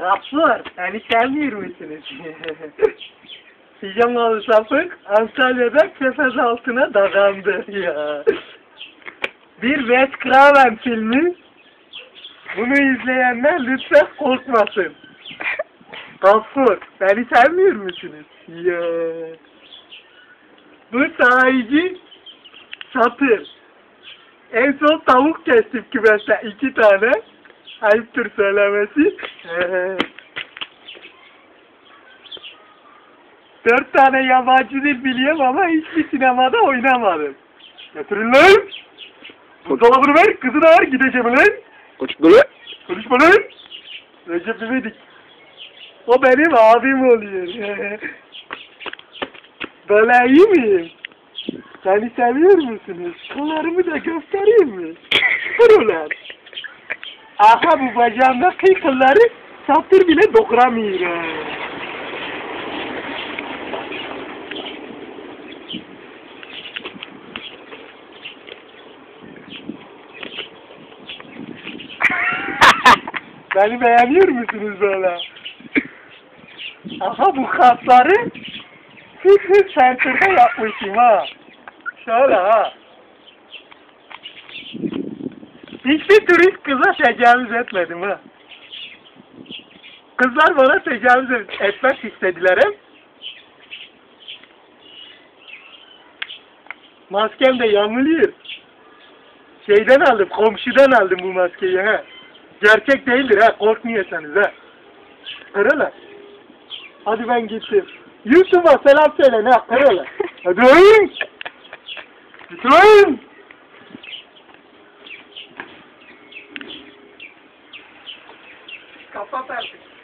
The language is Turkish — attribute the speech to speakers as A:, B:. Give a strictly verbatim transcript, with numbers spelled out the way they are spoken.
A: Gafur, beni sevmiyor musunuz? Pijamalı sapık Antalya'da kefes altına dadandı ya. Bir Wes Craven filmi. Bunu izleyenler lütfen korkmasın. Gafur, beni sevmiyor musunuz? Ya. Bu sahici Satır. En son tavuk kestim kümeste iki tane. Ayıptır söylemesi. Dört tane yabancı dil biliyorum ama hiçbir sinemada oynamadım. Götürün lan! Buzdolabını ver, kızını ver, gideceğim lan!
B: Konuşma lan!
A: Konuşma lan! Recep İvedik. O benim abim oluyor. Böyle iyi miyim? Seni seviyor musunuz? Kollarımı da göstereyim mi? Kırılar. Aha bu bacağımdaki kılları Satır bile dokuramıyor. Beni beğeniyor musunuz böyle? Aha bu kasları Fitness Center'da yapmışım ha. Şöyle ha. Hiçbir turist kıza tecavüz etmedim ha. Kızlar bana tecavüz etmek istediler hem. Maskem de yanılıyor. Şeyden aldım, komşudan aldım bu maskeyi ha. Gerçek değildir ha, korkmuyorsanız ha. Kırıla. Hadi ben gittim. YouTube'a selam söyle ha, kırıla. Hadi oyun. Gitmeyin. Kapat artık.